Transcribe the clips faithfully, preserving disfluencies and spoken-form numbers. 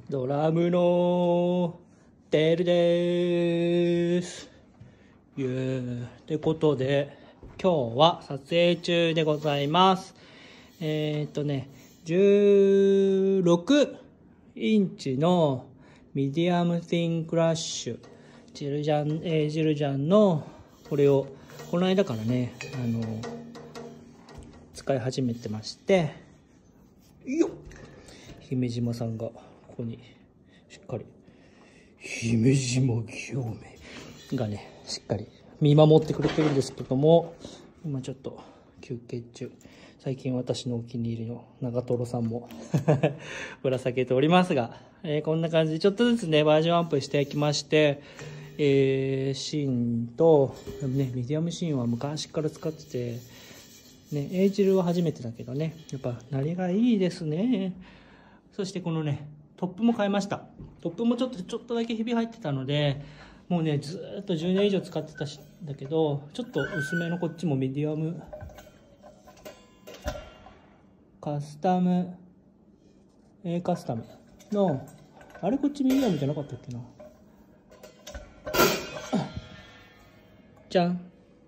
ドラムのテルです。イエーイ。ってことで、今日は撮影中でございます。えー、っとね、じゅうろくインチのミディアムティンクラッシュ。ジルジャン、えー、ジルジャンのこれを、この間からね、あの、使い始めてまして、よっ姫島さんがここにしっかり姫島清美がねしっかり見守ってくれてるんですけども、今ちょっと休憩中。最近私のお気に入りの長瀞さんもぶら下げておりますが、えー、こんな感じでちょっとずつねバージョンアップしていきまして、えー、シーンと、ね、ミディアムシーンは昔から使っててね、エイジルは初めてだけどね、やっぱ鳴りがいいですね。そしてこのね、トップも変えました。トップもちょっとちょっとだけひび入ってたので、もうね、ずーっとじゅうねん以上使ってたしだけど、ちょっと薄めのこっちもミディアム、カスタム、A カスタムの、あれこっちミディアムじゃなかったっけな。じゃん。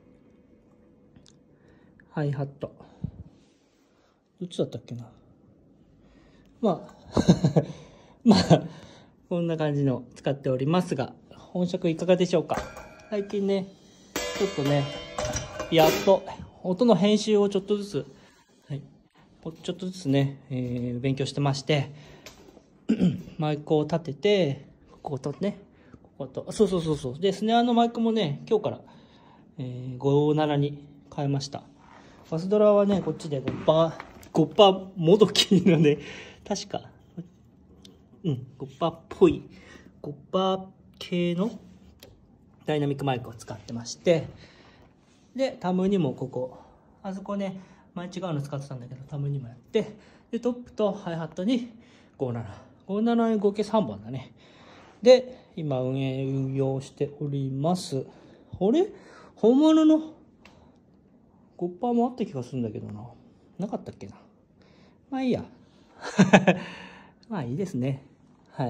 ハイハット。どっちだったっけな。まあ、まあ、こんな感じの使っておりますが、本職いかがでしょうか。最近ね、ちょっとね、やっと音の編集をちょっとずつ、はい、ちょっとずつね、えー、勉強してまして、マイクを立てて、こことね、ここと、そうそうそうそう。で、スネアのマイクもね、今日から、えー、ごじゅうななに変えました。バスドラはね、こっちでごパー、ごパーもどきなので、確か、うん、ごパーっぽい、ごパー系のダイナミックマイクを使ってまして、で、タムにもここ、あそこね、前違うの使ってたんだけど、タムにもやって、で、トップとハイハットにごじゅうなな。ごじゅうななに合計さんぼんだね。で、今運営、運用しております。あれ本物のごパーもあった気がするんだけどな。なかったっけな。まあいいや。まあいいですね。はい。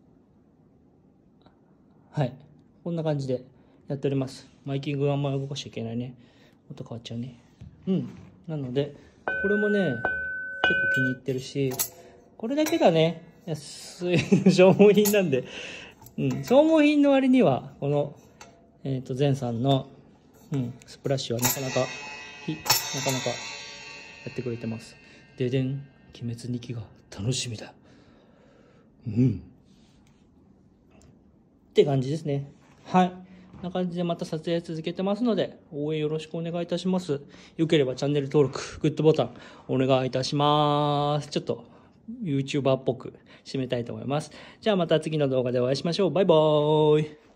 はい。こんな感じでやっております。マイキングあんまり動かしちゃいけないね。音変わっちゃうね。うん。なので、これもね、結構気に入ってるし、これだけがね、安い消耗品なんで、うん。消耗品の割には、この、えっと、ゼンさんの、うん、スプラッシュはなかなか、ひ、なかなかやってくれてます。ででん、鬼滅にきが楽しみだ。うん。って感じですね。はい。こんな感じでまた撮影続けてますので、応援よろしくお願いいたします。よければチャンネル登録、グッドボタンお願いいたします。ちょっと YouTuber っぽく締めたいと思います。じゃあまた次の動画でお会いしましょう。バイバーイ。